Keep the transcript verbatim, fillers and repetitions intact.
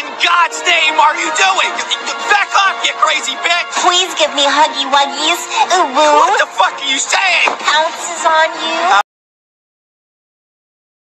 in God's name are you doing? Back off, you crazy bitch! Please give me huggy wuggies. Ooh, woo. What the fuck are you saying? Pounces on you.